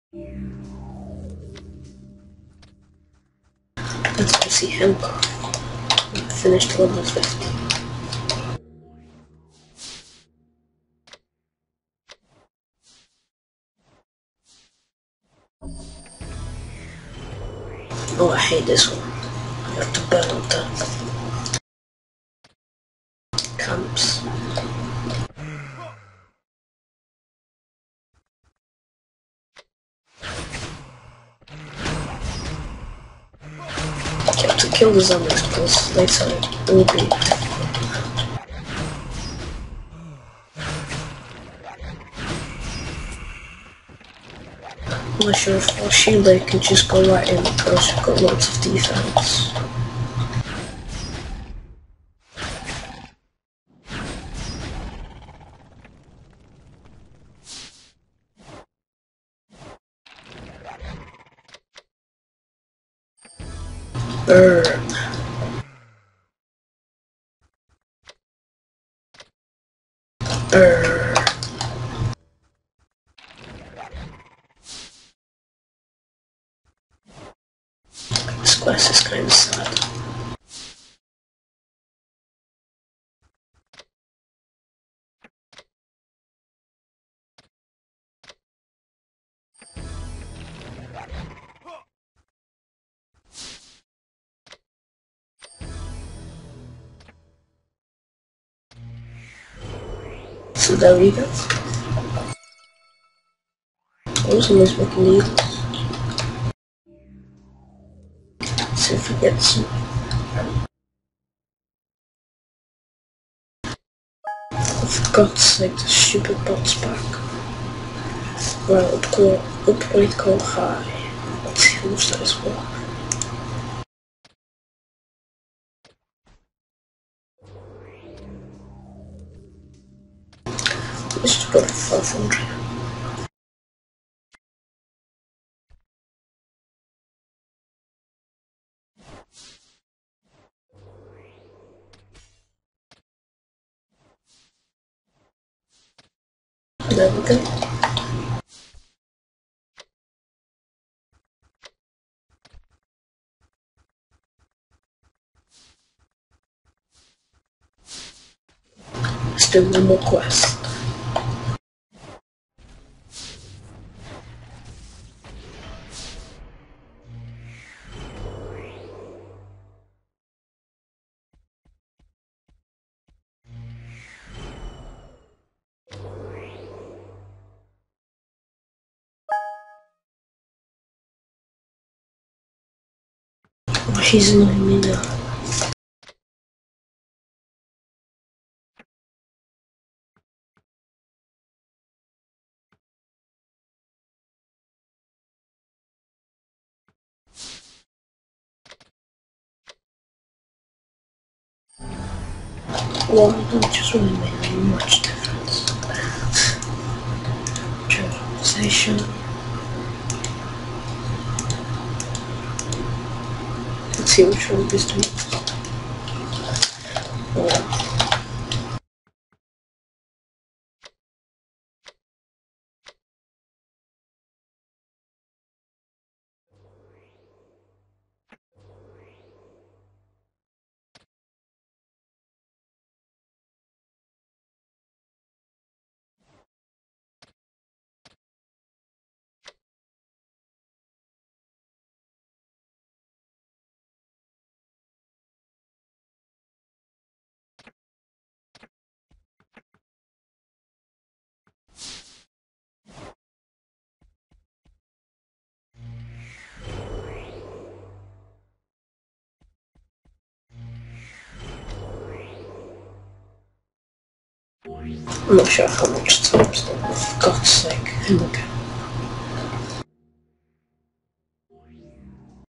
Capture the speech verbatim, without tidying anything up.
Let's go see him. Finished level fifty. Oh, I hate this one. I have to build the camps. Okay, to kill the zombies because later it will be difficult. I'm not sure if our shield they can just go right in because we've got lots of defense. Burn. Burn. This quest is kind of sad. So there we go. Also, let's make needles. See if we get some. For God's sake, the stupid bot's back. Well, upgrade, upgrade call high. Let's use that as well. Let's just go for five hundred. There we go. Let's do one more quest. Oh, he's annoying me now. Well, it just really made much difference. Generalization. Let's see which one is doing. Oh. I'm not sure how much time, so for God's sake, here we go.